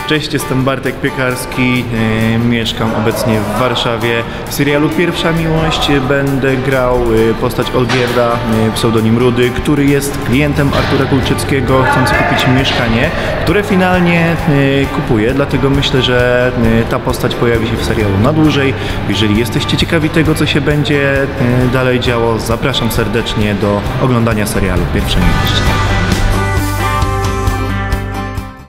Cześć, jestem Bartek Piekarski, mieszkam obecnie w Warszawie. W serialu Pierwsza Miłość będę grał postać Olgierda, pseudonim Rudy, który jest klientem Artura Kulczyckiego, chcący kupić mieszkanie, które finalnie kupuje, dlatego myślę, że ta postać pojawi się w serialu na dłużej. Jeżeli jesteście ciekawi tego, co się będzie dalej działo, zapraszam serdecznie do oglądania serialu Pierwsza Miłość.